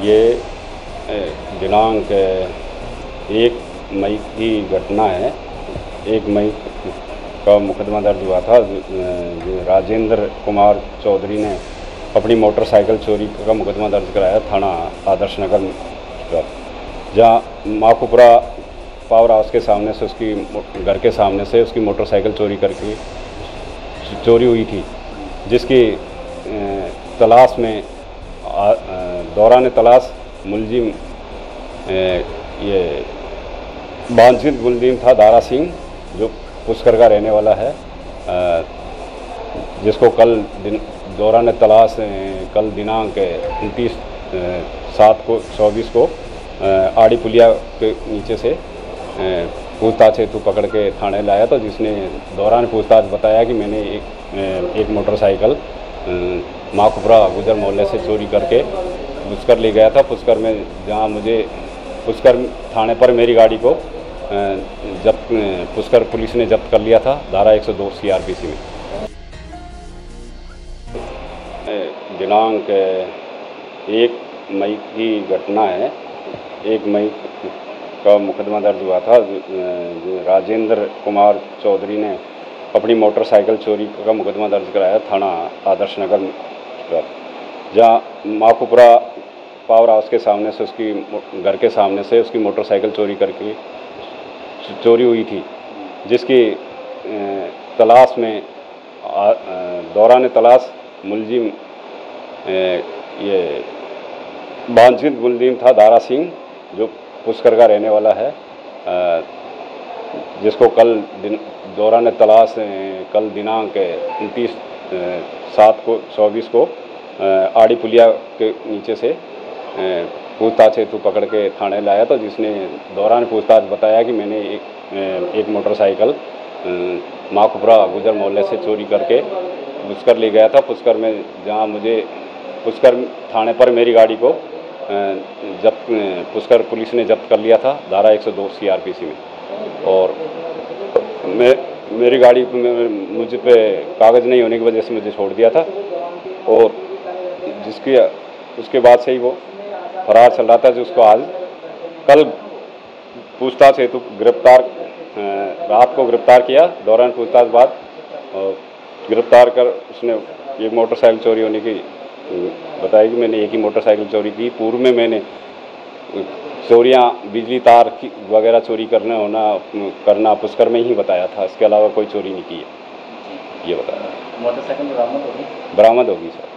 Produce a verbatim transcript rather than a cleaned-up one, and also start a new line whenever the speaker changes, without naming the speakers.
ये दिनांक एक मई की घटना है। एक मई का मुकदमा दर्ज हुआ था। राजेंद्र कुमार चौधरी ने अपनी मोटरसाइकिल चोरी का मुकदमा दर्ज कराया थाना आदर्श नगर पर, जहाँ माकुपुरा पावर हाउस के सामने से उसकी घर के सामने से उसकी मोटरसाइकिल चोरी करके चोरी हुई थी, जिसकी तलाश में दौरान तलाश मुलजिम ये वांछित मुलजिम था दारा सिंह, जो पुष्कर का रहने वाला है, जिसको कल दिन दौरान तलाश कल दिनांक उनतीस सात को चौबीस को आड़ी पुलिया के नीचे से पूछताछ हेतु पकड़ के थाने लाया था, जिसने दौरान पूछताछ बताया कि मैंने एक, एक मोटरसाइकिल माकुपुरा गुजर मोहल्ले से चोरी करके पुष्कर ले गया था। पुष्कर में जहां मुझे पुष्कर थाने पर मेरी गाड़ी को जब्त पुष्कर पुलिस ने जब्त कर लिया था धारा एक सौ दो सी आर पी सी में। दिनांक एक मई की घटना है। एक मई का मुकदमा दर्ज हुआ था। राजेंद्र कुमार चौधरी ने अपनी मोटरसाइकिल चोरी का मुकदमा दर्ज कराया थाना आदर्श नगर पर, जहाँ माकुपुरा पावर हाउस के सामने से उसकी घर के सामने से उसकी मोटरसाइकिल चोरी करके चोरी हुई थी, जिसकी तलाश में दौरान तलाश मुलजिम ये वांछित मुलजिम था दारा सिंह, जो पुष्कर का रहने वाला है, जिसको कल दिन दौरान तलाश कल दिनांक उनतीस सात को चौबीस को आड़ी पुलिया के नीचे से पूछताछ हेतु पकड़ के थाने लाया था, जिसने दौरान पूछताछ बताया कि मैंने एक, एक मोटरसाइकिल माकुपुरा गुजर मोहल्ले से चोरी करके पुष्कर ले गया था। पुष्कर में जहां मुझे पुष्कर थाने पर मेरी गाड़ी को जब्त पुष्कर पुलिस ने जब्त कर लिया था धारा एक सौ दो सी आर पी सी में, और मैं मेरी गाड़ी मुझ पे कागज़ नहीं होने की वजह से मुझे छोड़ दिया था, और जिसकी उसके बाद से ही वो फरार चल रहा था, जिसको आज कल पूछताछ हेतु गिरफ्तार रात को गिरफ्तार किया। दौरान पूछताछ बाद और गिरफ्तार कर उसने एक मोटरसाइकिल चोरी होने की बताया कि मैंने एक ही मोटरसाइकिल चोरी की। पूर्व में मैंने चोरियां बिजली तार की वगैरह चोरी करना होना करना पुष्कर में ही बताया था, इसके अलावा कोई चोरी नहीं की है, ये बताया।
मोटरसाइकिल बरामद होगी?
बरामद होगी सर।